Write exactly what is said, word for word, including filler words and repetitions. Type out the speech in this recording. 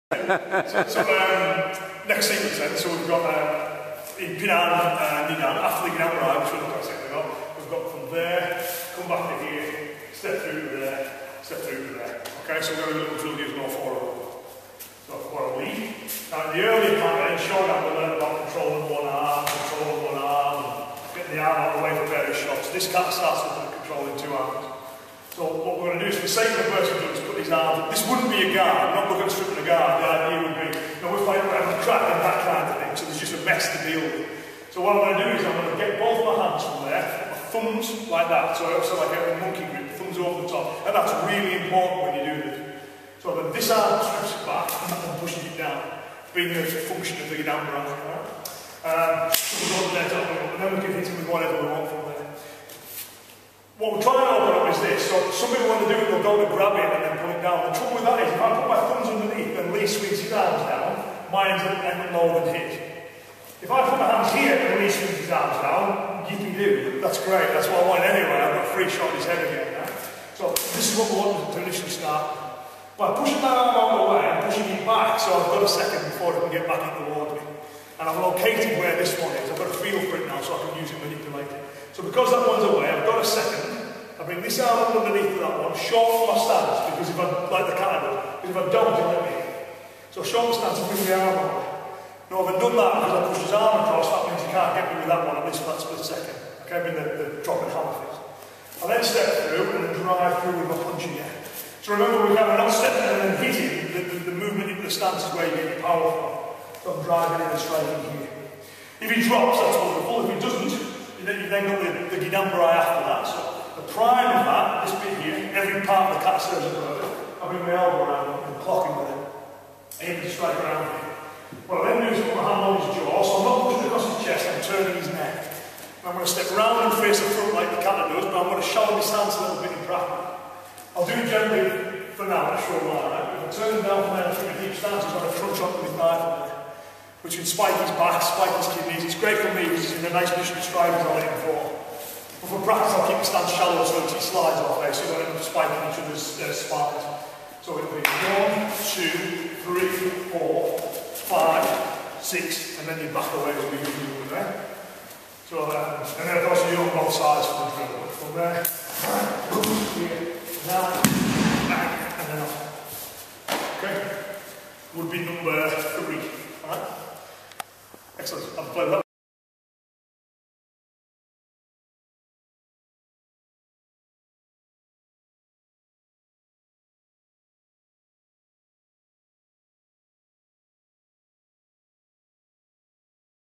so, so um, next sequence then, so we've got uh, in Pinan and uh, Nidan, after the Ginam Ride, which we'll look at a second ago, we've got from there, come back to here, step through to there, step through to there. Okay, so we're going to do little drill use no four of them. So what a lead. Now in the earlier part, in showdown, we learned about controlling one arm, controlling one arm, getting the arm out of the way for various shots. This kind of starts with controlling two arms. So what we're going to do is, for the sake of the person who's put these arms, this wouldn't be a guard, I'm not looking at stripping a guard, the idea would be, you know, we're fighting around the track and that kind of thing, so there's just a mess to deal with. So what I'm going to do is I'm going to get both my hands from there, my thumbs like that, so also like a monkey grip, thumbs over the top, and that's really important when you do this. So that this arm strips it back and that one pushes it down, being a function of the down branch, right? Um, so we go to there, and then we can hit it with whatever we want from there. What we're trying to open up is this, so some people when they do it, they'll go to grab it and then pull it down. The trouble with that is, if I put my thumbs underneath and Lee swings his arms down, mine's at an lower than his. If I put my hands here and Lee swings his arms down, yippee-doo, that's great, that's what I want anyway, I've got a free shot in his head again. Right? So this is what we want to initially start. By pushing my arm out of the way, I'm pushing it back, so I've got a second before it can get back in towards me. And I've located where this one is, I've got a feel for it now, so I can use it and manipulate it. So because that one's away, I've got a second, I bring this arm up underneath of that one, short my stance, because if I, like the cat does, because if I don't, he'll let me in. So short my stance and bring the arm up. Now if I've done that because I pushed his arm across, that means he can't get me with that one at least for that split second. Okay, I mean the, the drop and hammer fist. I then step through and then drive through with my punch again. So remember, we're not stepping and then hitting, the, the, the movement into the stance is where you get your power from. So I'm driving in and striking here. If he drops, that's wonderful. If he doesn't, you've then got the, the Ginambarai after that. So the prime of that, this bit here, every part of the cat serves a purpose. I bring my elbow around and clocking with it. Aiming to strike around here. What I then do is put my hand on his jaw, so I'm not pushing across his chest, I'm turning his neck. And I'm going to step round and face the front like the cat does, but I'm going to shallow my stance a little bit in practice. I'll do it gently for now, a short while, right? If I turn him down from there and take a deep stance, he's got a front shot with his knife on there, which can spike his back, spike his kidneys. It's great for me because he's in a nice position to strike as I let him fall. But for practice, I'll keep the stance shallow so that he slides off there, so you don't end up spiking each other's uh, spines. So it'll be one, two, three, four, five, six, and then you back away as we usually do there. So, um, and then of course you do on both sides for the drill. From there.